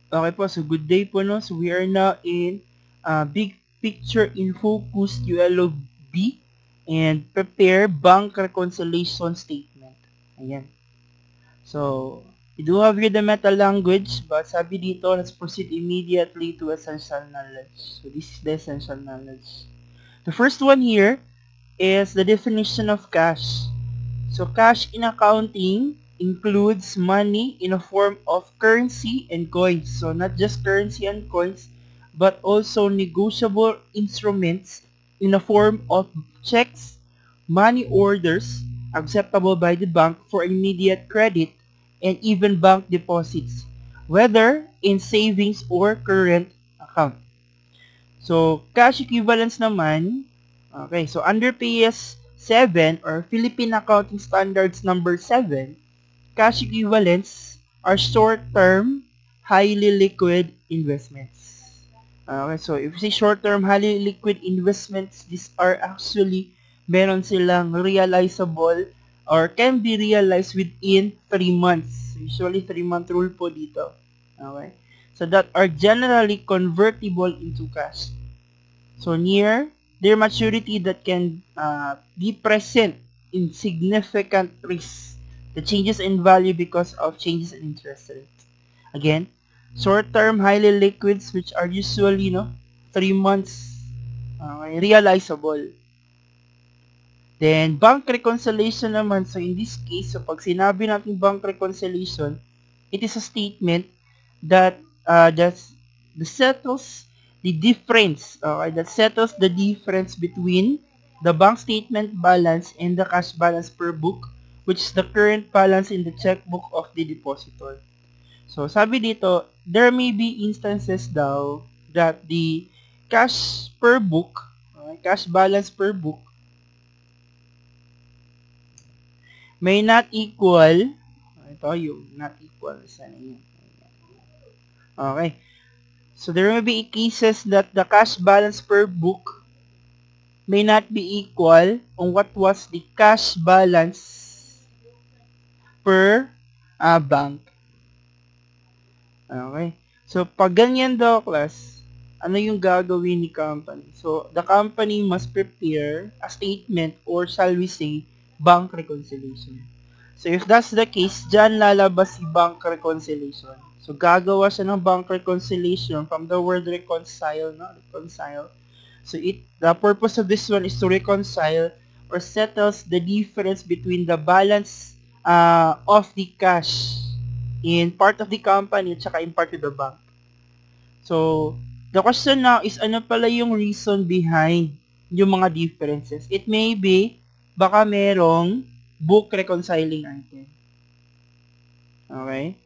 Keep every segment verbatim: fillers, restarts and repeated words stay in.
Okay po, so good day po, no? So we are now in uh, Big Picture in Focus U L O B and prepare bank reconciliation statement. Ayan. So, we do have here the meta language, but sabi dito, let's proceed immediately to essential knowledge. So this is the essential knowledge. The first one here is the definition of cash. So cash in accounting includes money in a form of currency and coins. So not just currency and coins, but also negotiable instruments in a form of checks, money orders acceptable by the bank for immediate credit, and even bank deposits, whether in savings or current account. So, cash equivalents naman, okay, so under P S seven or Philippine Accounting Standards number seven, cash equivalents are short-term, highly liquid investments. Okay, so if you say short-term, highly liquid investments, these are actually meron silang realizable or can be realized within three months. Usually, three-month rule po dito. Okay? So that are generally convertible into cash. So near their maturity that can uh, be present in significant risks. The changes in value because of changes in interest rates. Again, short-term highly liquids which are usually, you know, three months uh, realizable. Then, bank reconciliation naman. So, in this case, so pag sinabi natin bank reconciliation, it is a statement that uh, that's, that settles the difference, okay, that settles the difference between the bank statement balance and the cash balance per book, which is the current balance in the checkbook of the depositor. So, sabi dito, there may be instances daw that the cash per book, okay, cash balance per book, may not equal, ito yung not equal, sana yun. Okay. So there may be cases that the cash balance per book may not be equal on what was the cash balance per uh, bank. Okay. So pag ganyan daw, class, ano yung gagawin ni company? So the company must prepare a statement or shall we say bank reconciliation. So if that's the case, dyan lalabas si bank reconciliation. So gagawa siya ng bank reconciliation from the word reconcile, no? Reconcile. So it the purpose of this one is to reconcile or settles the difference between the balance uh, of the cash in part of the company at saka in part of the bank. So the question now is ano pala yung reason behind yung mga differences? It may be baka merong book reconciling item. Okay?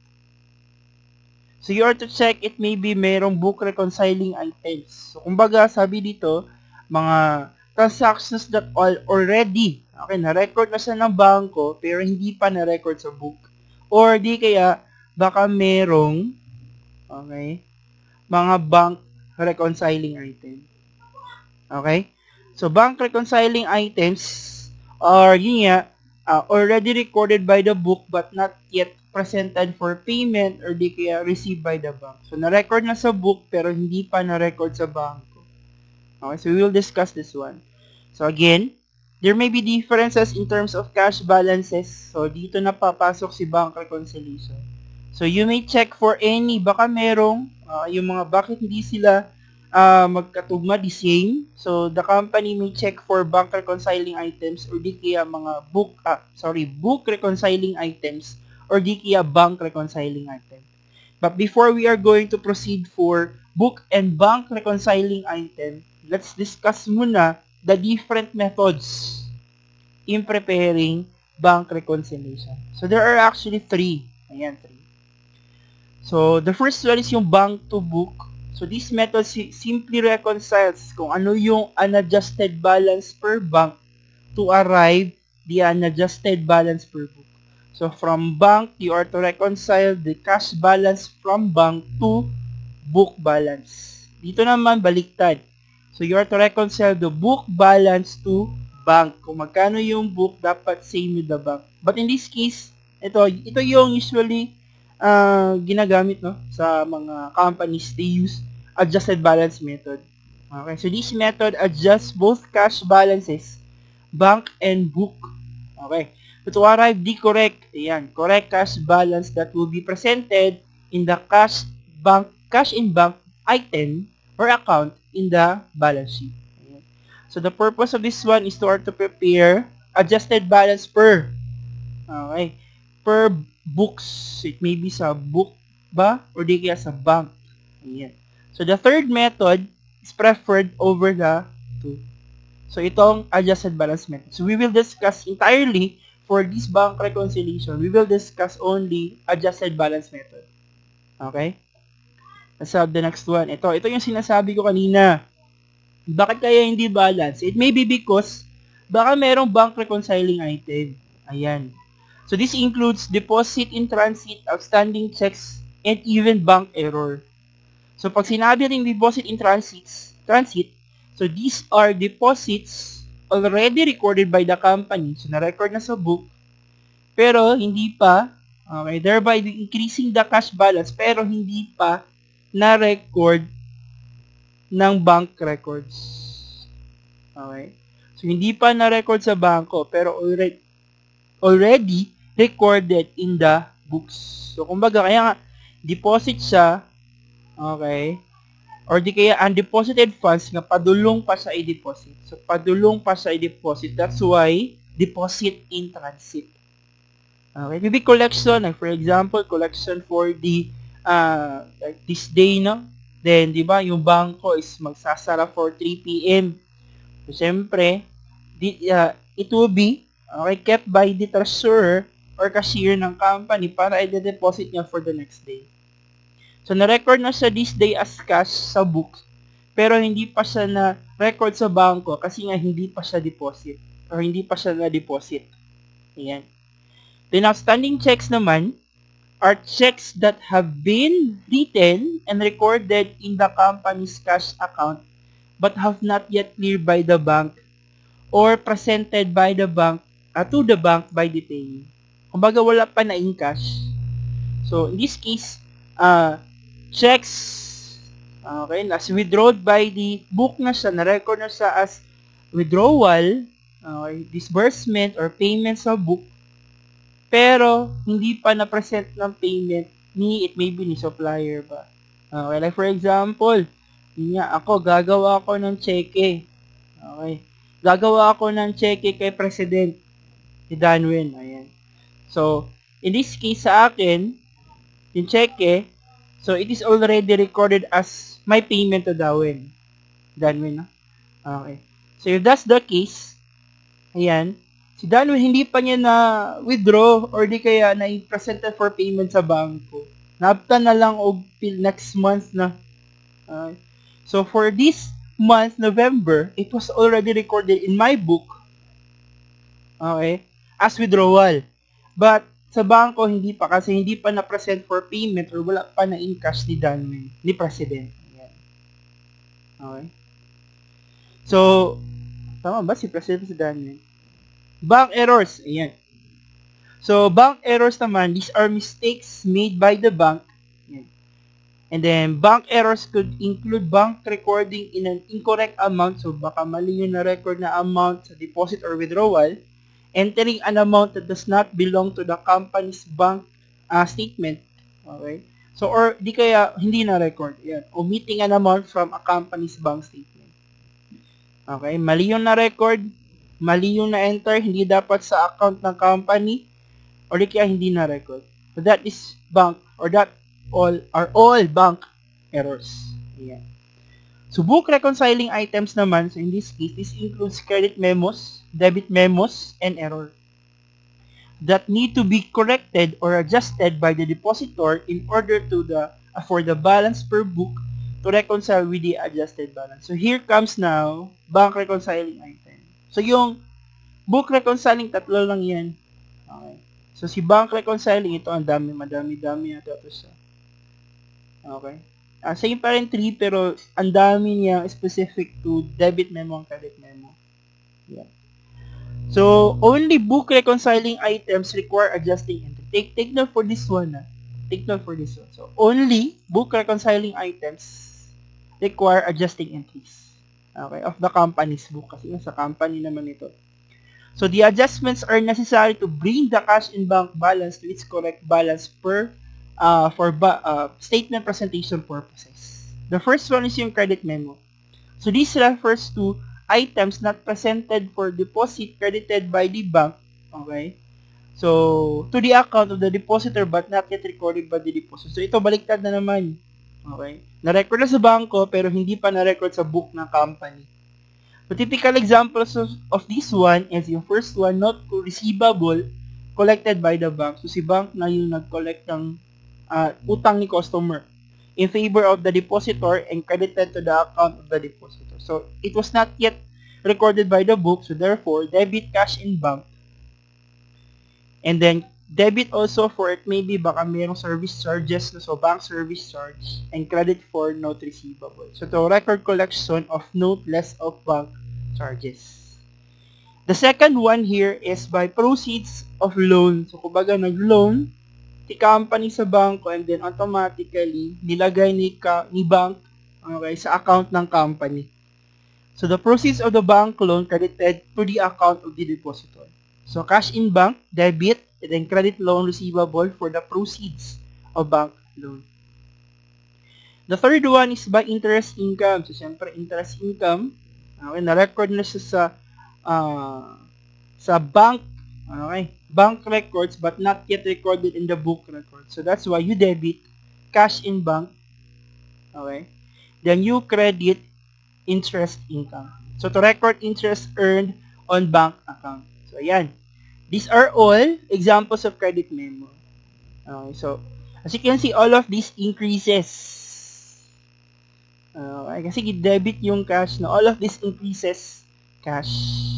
So you are to check it may be merong book reconciling items. So kumbaga sabi dito, mga transactions that all already, okay, na-record na siya ng bangko pero hindi pa na-record sa book. Or di kaya baka merong, okay, mga bank reconciling item. Okay? So bank reconciling items are yun nga, uh, already recorded by the book but not yet presented for payment or di kaya received by the bank. So na-record na sa book pero hindi pa na-record sa bangko. Okay, so we will discuss this one. So again, there may be differences in terms of cash balances. So dito na papasok si bank reconciliation. So you may check for any, baka merong, uh, yung mga bakit hindi sila uh, magkatugma, the same. So the company may check for bank reconciling items or di kaya mga book, ah, sorry, book reconciling items or di kaya bank reconciling item. But before we are going to proceed for book and bank reconciling item, let's discuss muna the different methods in preparing bank reconciliation. So there are actually three. Ayan, three. So, the first one is yung bank to book. So, this method simply reconciles kung ano yung unadjusted balance per bank to arrive the unadjusted balance per book. So, from bank, you are to reconcile the cash balance from bank to book balance. Dito naman, baliktad. So, you are to reconcile the book balance to bank. Kung magkano yung book, dapat same with the bank. But in this case, ito, ito yung usually uh, ginagamit, no, sa mga companies. They use adjusted balance method. Okay, so this method adjusts both cash balances, bank and book. Okay, so to arrive the correct, ayan, correct cash balance that will be presented in the cash bank, cash in bank item or account in the balance sheet. Ayan. So the purpose of this one is to, to prepare adjusted balance per, okay, per books. It may be sa book ba or di kaya sa bank. Ayan. So the third method is preferred over the two. So itong adjusted balance method. So we will discuss entirely for this bank reconciliation. We will discuss only adjusted balance method. Okay? Let's have the next one. Ito, ito yung sinasabi ko kanina. Bakit kaya hindi balance? It may be because baka merong bank reconciling item. Ayan. So this includes deposit in transit, outstanding checks, and even bank error. So pag sinabi natin deposit in transit, transit, so these are deposits already recorded by the company. So na-record na sa book, pero hindi pa, okay, thereby increasing the cash balance, pero hindi pa na-record ng bank records. Okay? So hindi pa na-record sa bangko, pero already, already recorded in the books. So kumbaga, kaya nga, deposit siya, okay, or di kaya undeposited funds nga padulong pa sa i-deposit. So, padulong pa sa i-deposit. That's why, deposit in transit. Okay, maybe collection, like for example, collection for the, uh, like this day, no? Then, di ba, yung bangko is magsasara for three p.m. So, siyempre, di, uh, it will be, okay, kept by the treasurer or cashier ng company para i-deposit niya for the next day. So, na-record na siya this day as cash sa books, pero hindi pa siya na-record sa bangko kasi nga hindi pa siya deposit or hindi pa siya na-deposit. Ayan. Then, outstanding checks naman are checks that have been written and recorded in the company's cash account but have not yet cleared by the bank or presented by the bank uh, to the bank by the payee. Kumbaga, wala pa na in cash. So, in this case, uh, checks, okay, as withdrawn by the book na siya, na-record na siya as withdrawal, okay, disbursement or payment sa book, pero hindi pa na-present ng payment ni, it may be ni supplier ba. Okay, like for example, yun nga, ako, gagawa ako ng cheque. Okay, gagawa ako ng cheque kay President, si Danwin, ayan. So, in this case sa akin, yung cheque, so, it is already recorded as my payment to Darwin. Darwin, no? Okay. So, if that's the case, ayan, si Darwin hindi pa niya na-withdraw or di kaya na-presented for payment sa bangko. Napta na lang og next month na. Okay. So, for this month, November, it was already recorded in my book, okay, as withdrawal. But, sa bangko, hindi pa kasi hindi pa na-present for payment or wala pa na in cash ni Danwin, ni President. Ayan. Okay. So, tama ba si President si Danwin? Bank errors. Ayan. So, bank errors naman, these are mistakes made by the bank. Ayan. And then, bank errors could include bank recording in an incorrect amount. So, baka mali yung na-record na amount sa deposit or withdrawal. Entering an amount that does not belong to the company's bank uh, statement. Okay? So, or di kaya hindi na-record. Yan. Omitting an amount from a company's bank statement. Okay? Mali yung na-record, mali yung na-enter, hindi dapat sa account ng company, or di kaya hindi na-record. So, that is bank, or that all are all bank errors. Yan. So, book reconciling items naman, so in this case, this includes credit memos, debit memos, and error that need to be corrected or adjusted by the depositor in order to the uh, for the balance per book to reconcile with the adjusted balance. So, here comes now, bank reconciling item. So, yung book reconciling, tatlo lang yan. Okay. So, si bank reconciling, ito, ang dami, madami-dami na ito sa. Okay. Uh, same pa rin three, pero ang dami niya specific to debit memo and credit memo. Yeah. So, only book reconciling items require adjusting entry. Take, take note for this one. Ah. take note for this one. So, only book reconciling items require adjusting entries. Okay, of the company's book. Kasi sa company naman ito. So, the adjustments are necessary to bring the cash in bank balance to its correct balance per uh, for ba uh, statement presentation purposes. The first one is yung credit memo. So, this refers to items not presented for deposit credited by the bank. Okay? So, to the account of the depositor but not yet recorded by the depositor. So, ito baliktad na naman. Okay? Na-record na sa bangko pero hindi pa na-record sa book ng company. So, typical examples of, of this one is yung first one, not receivable collected by the bank. So, si bank na yung nag-collect ng uh, utang ni customer in favor of the depositor and credited to the account of the depositor. So, it was not yet recorded by the book. So, therefore, debit cash in bank. And then, debit also for it maybe baka mayroong service charges, so bank service charge, and credit for note receivable. So, to record collection of note less of bank charges. The second one here is by proceeds of loan. So, kumbaga nag-loan ti company sa banko and then automatically nilagay ni, ka, ni bank okay, sa account ng company. So, the proceeds of the bank loan credited to the account of the depositor. So, cash in bank, debit, and then credit loan receivable for the proceeds of bank loan. The third one is by interest income. So, siyempre, interest income, okay, na-record na siya sa, uh, sa bank, okay, bank records, but not yet recorded in the book record. So, that's why you debit cash in bank, okay, then you credit interest income. So, to record interest earned on bank account. So, ayan. These are all examples of credit memo. Okay, so, as you can see, all of these increases. Okay, kasi debit yung cash na all of these increases cash.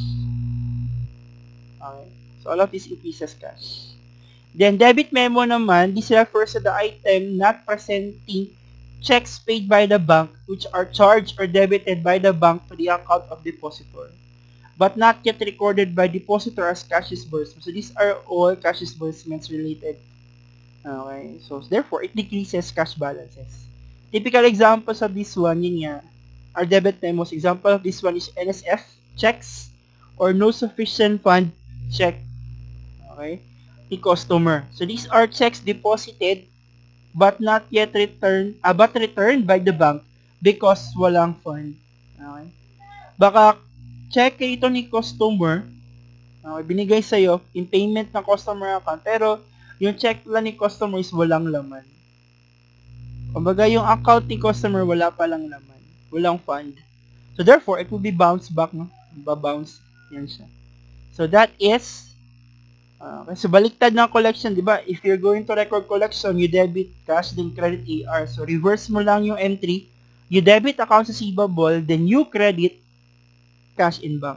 Okay, so all of these increases cash. Then, debit memo naman, this refers to the item not presenting checks paid by the bank which are charged or debited by the bank to the account of depositor, but not yet recorded by depositor as cash disbursements. So, these are all cash disbursements related. Okay, so therefore, it decreases cash balances. Typical examples of this one, yun nga, are debit memos. Example of this one is N S F checks or no sufficient fund check. Okay, the customer. So, these are checks deposited but not yet returned, uh, but returned by the bank because walang fund. Okay, baka check ito ni customer, okay, binigay sa'yo in payment ng customer account, pero yung check lang ni customer is walang laman. Kumbaga, yung account ni customer wala palang laman, walang fund. So, therefore, it will be bounced back, no? Ba-bounce, yan siya. So, that is, uh, so, baliktad ng collection, di ba? If you're going to record collection, you debit cash, then credit A R. So, reverse mo lang yung entry, you debit accounts receivable, then you credit cash in bank.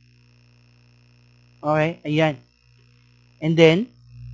Okay, ayan. And then,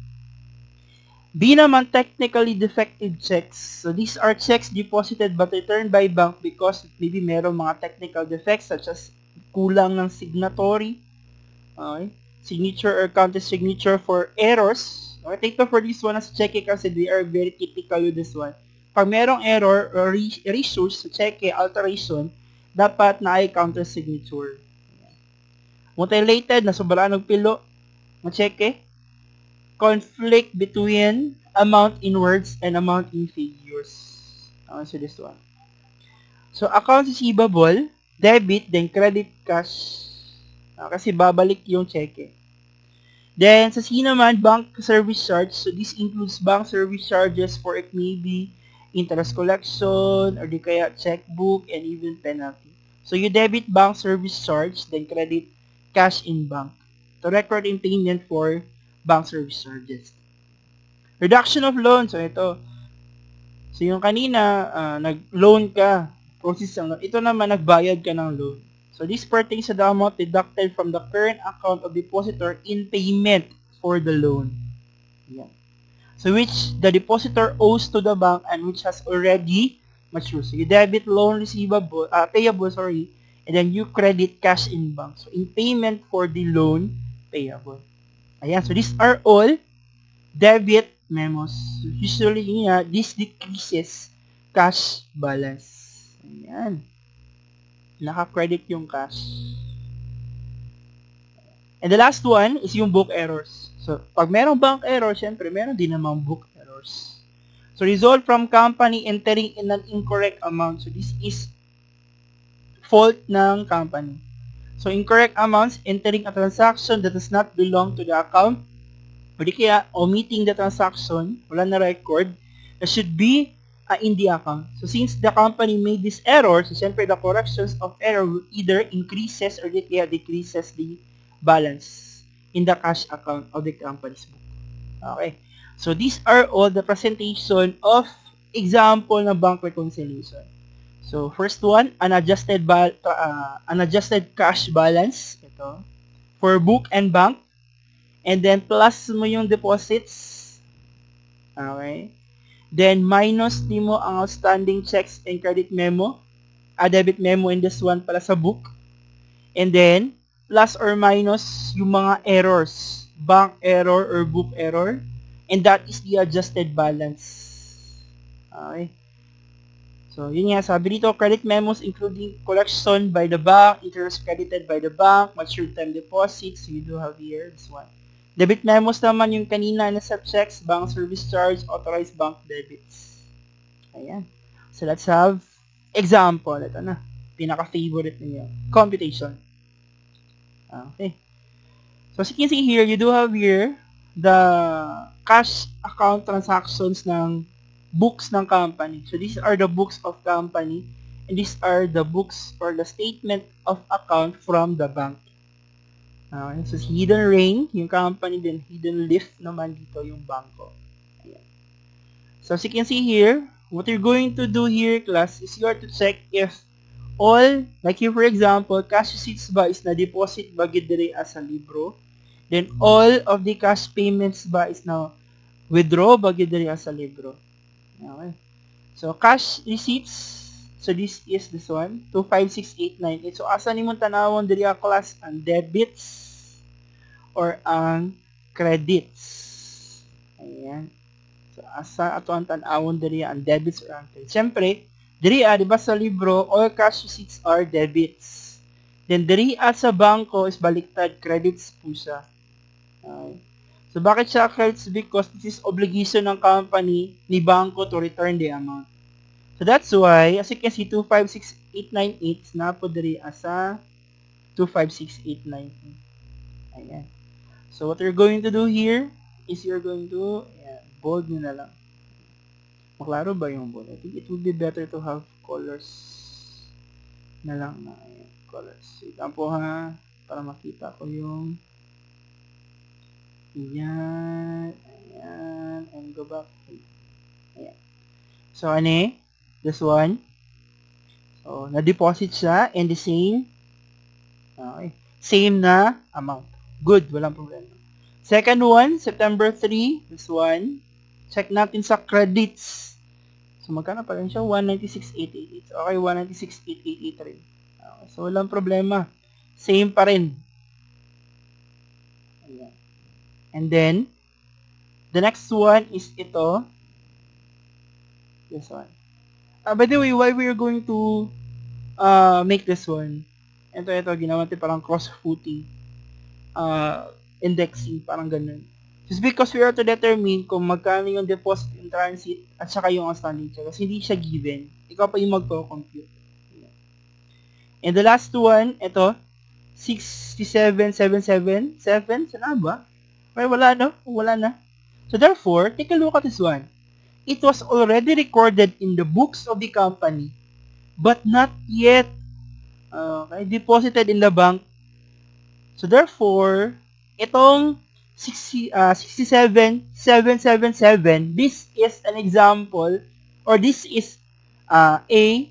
B naman, technically defective checks. So, these are checks deposited but returned by bank because maybe meron mga technical defects such as kulang ng signatory, okay, signature or counter signature for errors. Okay, take note for this one as check kasi they are very typical with this one. Pag merong error or resource sa check alteration, dapat na ay counter signature. Mutilated na sobrang nagpilo, ma-check conflict between amount in words and amount in figures. Okay, so this one. So, accounts receivable, debit, then credit cash. Uh, kasi babalik yung cheque. Then, sa C naman, bank service charge. So, this includes bank service charges for it may be interest collection, or di kaya checkbook, and even penalty. So, you debit bank service charge, then credit cash in bank to record in payment for bank service charges. Reduction of loan. So, ito. So, yung kanina, uh, nag-loan ka. Process ang loan. Ito naman, nagbayad ka ng loan. So, this pertains to the amount deducted from the current account of depositor in payment for the loan. Yan. So, which the depositor owes to the bank and which has already matured. So, you debit loan receivable, uh, payable, sorry, and then you credit cash in bank. So, in payment for the loan payable. Ayan. So, these are all debit memos. Usually, yeah, this decreases cash balance. Ayan. Naka-credit yung cash. And the last one is yung book errors. So, pag merong bank error, syempre, meron din namang book errors. So, result from company entering in an incorrect amount. So, this is fault ng company. So, incorrect amounts entering a transaction that does not belong to the account. O di kaya, omitting the transaction, wala na record, that should be uh, in the account. So, since the company made this error, so, syempre, the corrections of error will either increases or di kaya decreases the balance in the cash account of the company's book. Okay. So, these are all the presentation of example ng bank reconciliation. So, first one, unadjusted ba uh, unadjusted cash balance. Ito. For book and bank. And then, plus mo yung deposits. Okay. Then, minus di mo ang outstanding checks and credit memo. A debit memo in this one pala sa book. And then, plus or minus yung mga errors. Bank error or book error. And that is the adjusted balance. Okay. So, yun nga, sabi dito, credit memos including collection by the bank, interest credited by the bank, mature time deposits, so you do have here, this one. Debit memos naman yung kanina na sa checks, bank service charge, authorized bank debits. Ayan. So, let's have example. Ito na. Pinaka-favorite niyo. Computation. Okay. So, as you can see here, you do have here the cash account transactions ng books ng company. So, these are the books of company and these are the books or the statement of account from the bank. Okay. So, hidden rain, yung company, then hidden lift naman dito yung bangko. Ayan. So, as you can see here, what you're going to do here, class, is you are to check if all, like here for example, cash receipts ba is na-deposit ba gidere as a libro, then all of the cash payments ba is na withdraw ba gidere as a libro. Okay. So, cash receipts. So, this is this one. two five six eight nine eight. So, asa ni mong tanawon diri a class? Ang debits or ang credits. Ayan. So, asa ato ang tanawon diri ang debits or ang credits. Siyempre, diri a, di ba sa libro, all cash receipts are debits. Then, diri a sa bangko is baliktad, credits po siya. Okay. So, bakit siya credits? Because this is obligation ng company ni banko to return the amount. So, that's why, as you can see, two five six eight nine eight na po diri asa two five six eight nine eight. Ayan. So, what you're going to do here is you're going to, ayan, bold nyo na lang. Maklaro ba yung bold? I think it would be better to have colors na lang na, ayan, colors. Wait lang po ha, para makita ko yung ayan, ayan, and go back. Ayan. So, ano eh? This one. So, na-deposit siya and the same. Okay. Same na amount. Good, walang problema. Second one, September third. This one. Check natin sa credits. So, magkano pa rin siya? one ninety-six eight eighty-eight. So, okay, one ninety-six eight eighty-eight rin. Okay. So, walang problema. Same pa rin. Ayan. And then, the next one is ito. This one. Uh, by the way, why we are going to uh, make this one? Ito, ito, ginawa natin parang cross-footing. Uh, indexing, parang ganun. Just because we are to determine kung magkano yung deposit in transit at saka yung outstanding check. Kasi hindi siya given. Ikaw pa yung magko-compute. And the last one, ito, sixty-seven seven seven seven. Saan ba? Well, wala no? Wala na. So therefore, take a look at this one. It was already recorded in the books of the company, but not yet okay, deposited in the bank. So therefore, itong sixty, uh, sixty-seven seven seven seven, this is an example, or this is uh, a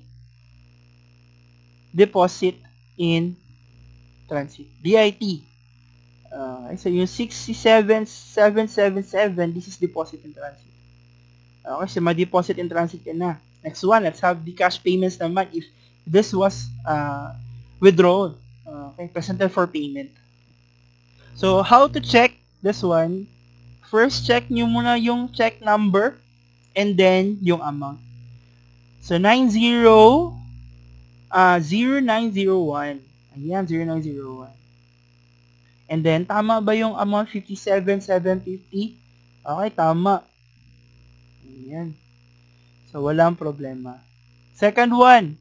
deposit in transit. D I T. Uh, so, yung sixty-seven seven seven seven, this is deposit in transit. Okay, so ma-deposit in transit yan na. Next one, let's have the cash payments naman if this was uh, withdrawn. Okay, presented for payment. So, how to check this one? first check nyo muna yung check number and then yung amount. So, nine zero, uh, zero nine zero one. Ayan, zero nine zero one. And then, tama ba yung amount fifty-seven thousand seven hundred fifty? Okay, tama. Ayan. So, walang problema. Second one,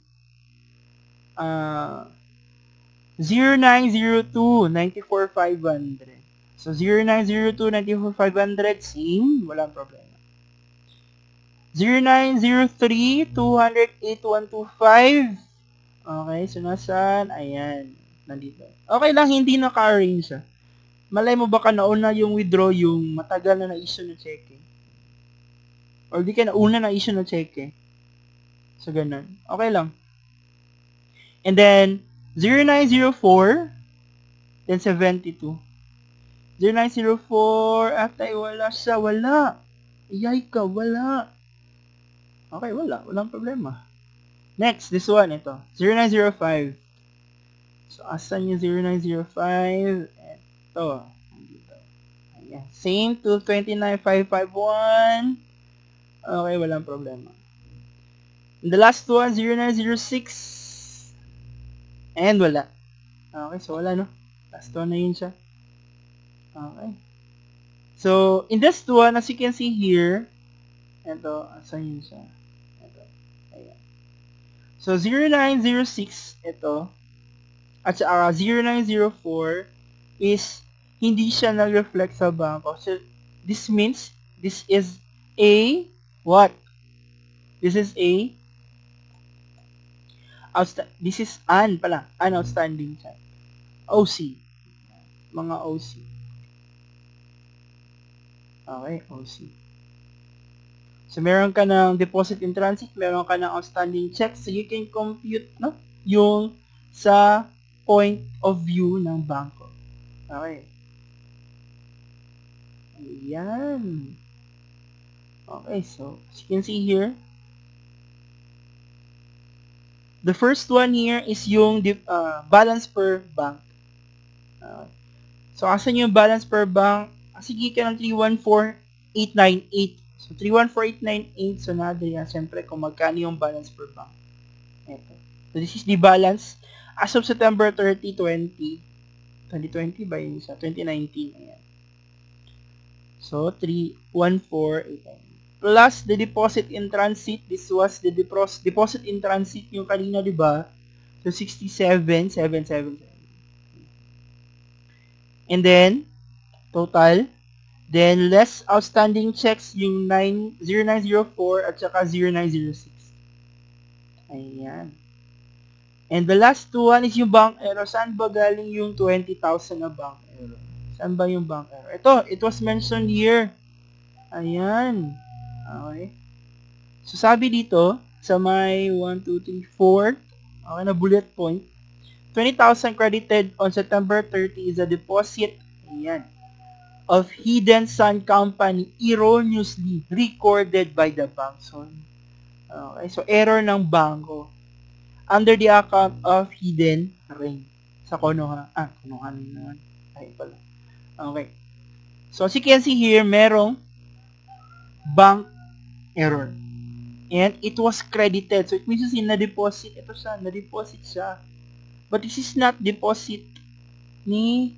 uh, zero nine zero two, nine four five hundred. So, zero nine zero two, nine four five hundred, same, walang problema. zero nine zero three, two zero eight, one two five. Okay, so nasaan? Ayan, nandito. Okay lang, hindi naka-arrange siya. Malay mo baka nauna yung withdraw yung matagal na na-issue na cheque. Or di ka nauna na-issue na cheque. So, ganun. Okay lang. And then, zero nine zero four, then seventy-two. zero nine zero four, atay, wala siya, wala. Iyay ka, wala. Okay, wala. Walang problema. Next, this one, ito. zero nine zero five. So, asan yung zero nine zero five? Ito. Ayan. Same to twenty-nine five five one. Okay, walang problema. And the last one, zero nine zero six. And wala. Okay, so wala, no? Last one na yun siya. Okay. So, in this one, as you can see here, ito, asan yun siya? Ito. Ayan. So, zero nine zero six, ito. At saka zero nine zero four is hindi siya nag-reflect sa bangko. So, this means this is a what? This is a outsta- this is an pala, an outstanding check. O C. Mga O C. Okay, O C. So, meron ka ng deposit in transit, meron ka ng outstanding check, so you can compute, no? Yung sa point of view ng bangko. Okay. Ayan. Okay, so, as you can see here, the first one here is yung uh, balance per bank. Uh, so, asan yung balance per bank? Sige ka ng three one four eight nine eight. So, three one four eight nine eight. So, nada yan. Siyempre, kung magkano yung balance per bank. Ito. So, this is the balance as of September thirtieth, twenty twenty ba yun sa twenty nineteen. Ayan. So, three one four eight nine eight. Plus, the deposit in transit. This was the depos- deposit in transit yung kanina, di ba? So, sixty-seven thousand seven hundred seventy-seven. And then, total. Then, less outstanding checks yung zero nine zero four at saka zero nine zero six. Ayan. And the last two one is yung bank error. Saan ba galing yung twenty thousand na bank error? Saan ba yung bank error? Ito, it was mentioned here. Ayan. Okay. So, sabi dito, sa may one, two, three, four, okay na bullet point, twenty thousand credited on September thirtieth is a deposit. Ayan. Of Hidden Sun Company erroneously recorded by the bank. So, okay, so error ng bangko under the account of Hidden Rain. Sa Konoha. Ah, Konoha naman. Ay, pala. Okay. So, as you can see here, merong bank error. And it was credited. So, it means yung na-deposit. Ito siya, na-deposit siya. But this is not deposit ni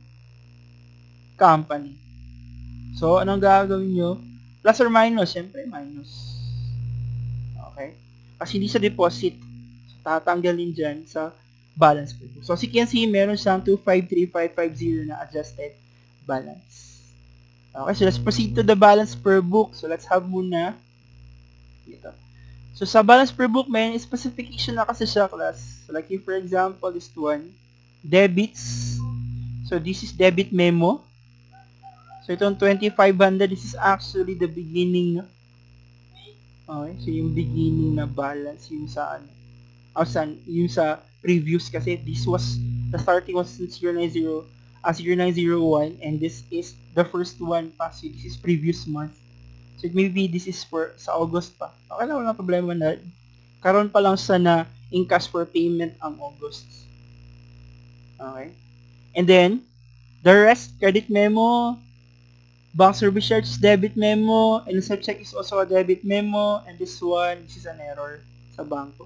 company. So, anong gagawin nyo? Plus or minus? Siyempre, minus. Okay? Kasi hindi sa deposit. So, tatanggalin dyan sa balance per book. So, as you can see, meron siyang two five three five five zero na adjusted balance. Okay, so let's proceed to the balance per book. So, let's have muna dito. So, sa balance per book, may specification na kasi siya, class. So, like, if, for example, this one, debits. So, this is debit memo. So, itong twenty-five hundred, this is actually the beginning, no? Okay, so yung beginning na balance, yung sa, ano, oh, san, yung sa previous, kasi this was, the starting was zero nine zero, uh, zero nine zero one, and this is the first one pa, so this is previous month. So, maybe this is for, sa August pa. Okay lang, walang problema na, karon pa lang sa na, in cash for payment ang August. Okay? And then, the rest, credit memo, Bank service charge is debit memo, and the check is also a debit memo, and this one, this is an error sa bangko.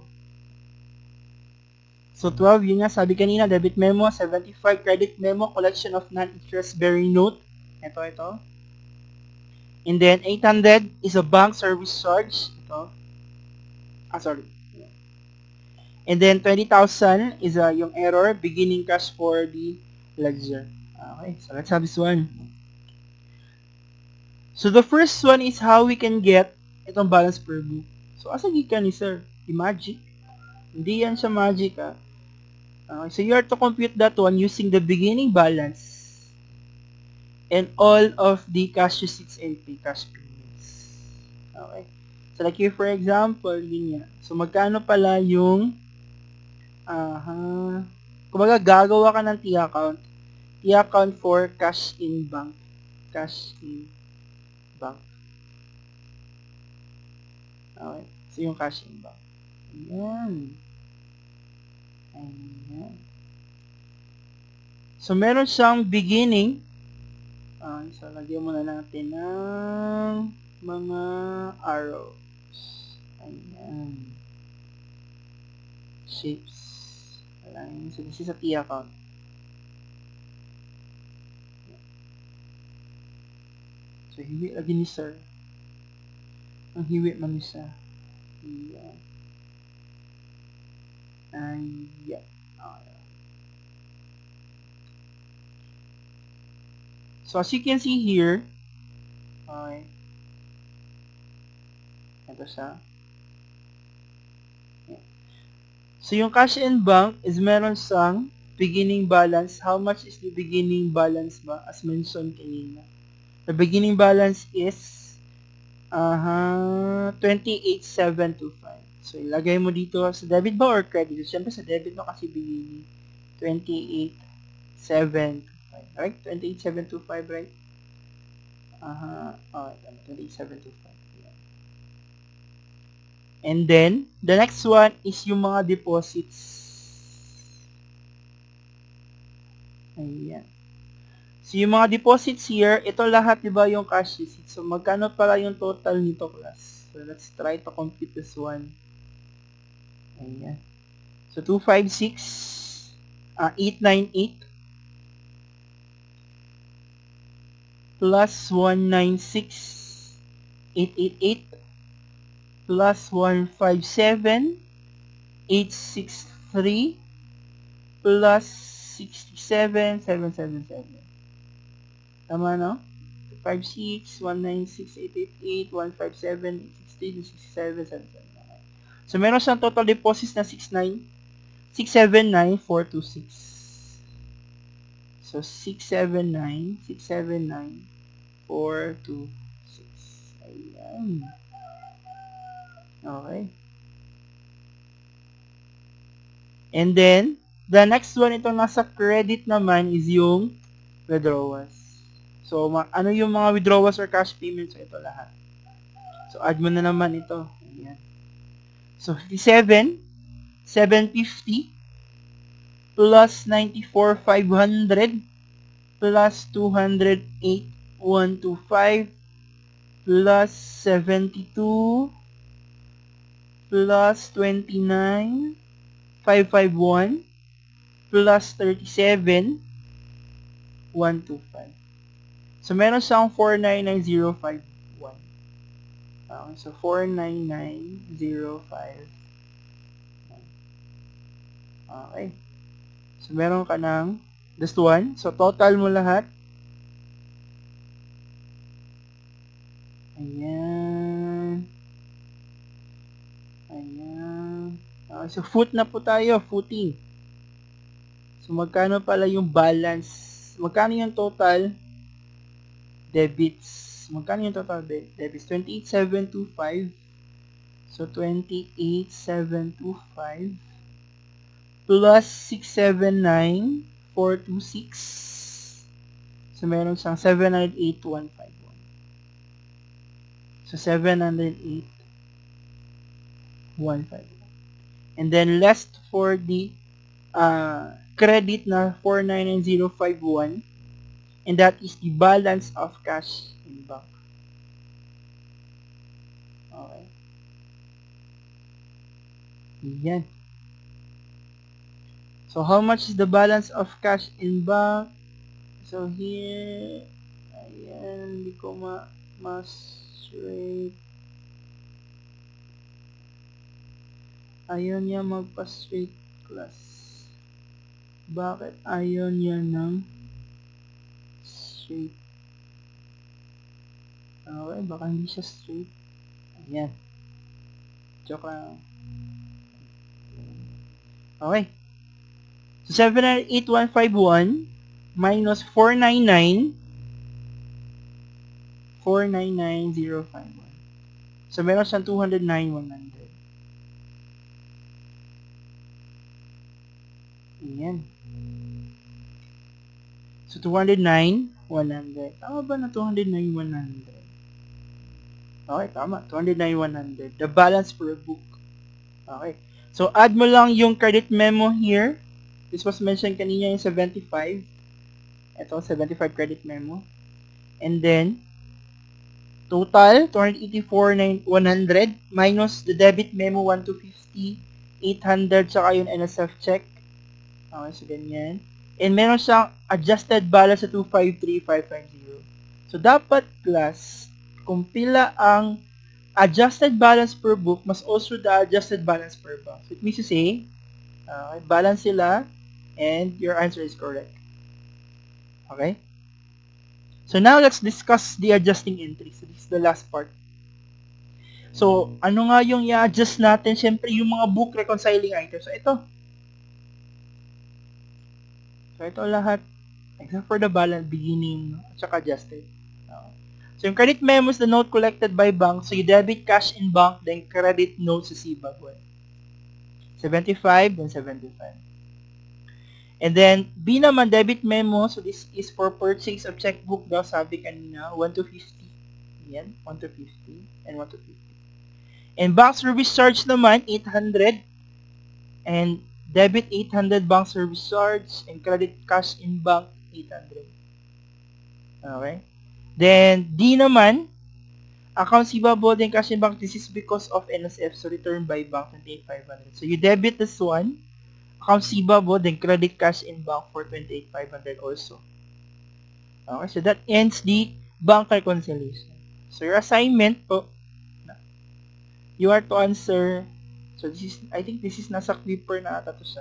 So, twelve, yun nga, sabi kanina, debit memo, seventy-five, credit memo, collection of non-interest bearing note. Ito, ito. And then, eight hundred is a bank service charge. Ito. Ah, sorry. And then, twenty thousand is uh, yung error, beginning cash for the ledger. Okay, so let's have this one. So, the first one is how we can get itong balance per book. So, asa gikan ni sir? I-magic? Hindi yan siya magic, ah. Okay, so you are to compute that one using the beginning balance and all of the cash receipts and pay cash payments. Okay. So like here for example, ganyan. So magkano pala yung aha. Uh, kumbaga gagawa ka ng T-account. T-account for cash in bank. Cash in bank. Okay. So yung cash in bank. Ayan. Ayan. So, meron siyang beginning. Uh, so, lagyan muna natin ng mga arrows. Ayan. Shapes. Ayan. So, this is a T-account. So, hiwi lagi ni sir. Ang hiwi man ni sir. Ayan. And yeah. Okay. So as you can see here, okay. Ito siya. Yeah. So yung cash in bank is meron sang beginning balance. How much is the beginning balance ba? As mentioned kanina. The beginning balance is uh, twenty-eight thousand seven hundred twenty-five. So, ilagay mo dito sa debit ba or credit? Siyempre, sa debit mo kasi beginning. twenty-eight thousand seven hundred twenty-five. Right? twenty-eight thousand seven hundred twenty-five, right? Uh-huh. Okay. twenty-eight thousand seven hundred twenty-five. Yeah. And then, the next one is yung mga deposits. Ayan. So, yung mga deposits here, ito lahat, di ba, yung cash receipt. So, magkano pala yung total nito, class? So, let's try to compute this one. Ayan. So, two hundred fifty-six, uh, eight hundred ninety-eight, plus one hundred ninety-six, eight hundred eighty-eight, plus one hundred fifty-seven, eight hundred sixty-three, plus sixty-seven, seven hundred seventy-seven. Tama, no? two hundred fifty-six, one hundred ninety-six, eight hundred eighty-eight, one hundred fifty-seven, eight hundred sixty-three, sixty-seven, seven hundred seventy-seven. So, meron siyang total deposits na six seven nine four two six. So, six seven nine, six seven nine four two six. Ayan. Okay. And then, the next one, itong nasa credit naman is yung withdrawals. So, ano yung mga withdrawals or cash payments? So, ito lahat. So, add mo na naman ito. Ayan. So, fifty-seven, seven hundred fifty, plus ninety-four, five hundred, plus two hundred eight, one hundred twenty-five, plus seventy-two, plus twenty-nine, five hundred fifty-one, plus thirty-seven, one hundred twenty-five. So, meron siyang four nine nine zero five one. Okay, so, four nine nine zero five. Okay. So, meron ka ng this one. So, total mo lahat. Ayan. Ayan. Okay, so, foot na po tayo. Footing. So, magkano pala yung balance? Magkano yung total debits? Magkano yung total de debits? twenty-eight thousand seven hundred twenty-five. So, twenty-eight thousand seven hundred twenty-five plus six seven nine four two six. So, meron siyang seven hundred eight thousand one hundred fifty-one. So, seven hundred eight thousand one hundred fifty-one. And then, last for the uh, credit na four nine nine zero five one. And that is the balance of cash in bank. Okay. Yan. So, how much is the balance of cash in bank? So, here, ayan, hindi ko ma, ma-straight. Ayaw niya magpa-straight class. Bakit ayaw niya ng straight? Okay, baka hindi siya straight. Ayan. Joke lang. Okay. So, seven nine eight one five one minus four nine nine four nine nine zero five one. So, meron siyang two hundred nine one hundred. Ayan. So, two hundred nine one hundred. Tama ba na two hundred nine one hundred? Okay, tama. two hundred nine one hundred. The balance per book. Okay. So, add mo lang yung credit memo here. This was mentioned kanina yung seventy-five. Ito, seventy-five credit memo. And then, total, two hundred eighty-four one hundred minus the debit memo one two fifty, eight hundred, saka yung N S F check. Okay, so ganyan. And meron siyang adjusted balance sa two five three five five zero. So, dapat class, kung pila ang adjusted balance per book, mas also the adjusted balance per bank. So, it means to say, okay, balance sila, and your answer is correct. Okay? So, now let's discuss the adjusting entries. So, this is the last part. So, ano nga yung i-adjust natin? Siyempre, yung mga book reconciling items. So, ito. So, ito lahat. Except for the balance, beginning, at saka adjusted. Okay. So, yung credit memo is the note collected by bank. So, you debit cash in bank, then credit notes receivable. seventy-five, then seventy-five. And then, B naman, debit memo. So, this is for purchase of checkbook daw, sabi kanina, one to fifty. Yan, one to fifty, and one to fifty. And bank service charge naman, eight hundred. And debit eight hundred bank service charge, and credit cash in bank, eight hundred. Okay? Then, D naman, accounts receivable, then cash in bank. This is because of N S F, so return by bank, twenty-eight five hundred. So, you debit this one, accounts receivable, then credit cash in bank for twenty-eight five hundred also. Okay, so that ends the bank reconciliation. So, your assignment po, you are to answer, so this is, I think this is nasa clipper na ata to siya.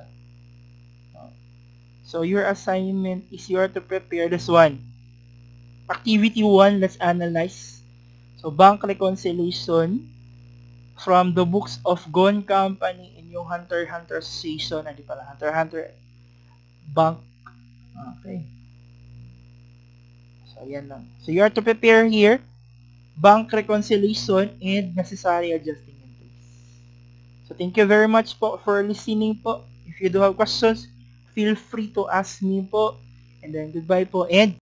So, your assignment is you are to prepare this one. Activity one, let's analyze. So, bank reconciliation from the books of Gone Company in yung Hunter x Hunter Association. Hindi pala, Hunter x Hunter Bank. Okay. So, ayan lang. So, you are to prepare here bank reconciliation and necessary adjusting entries. So, thank you very much po for listening po. If you do have questions, feel free to ask me po. And then, goodbye po. And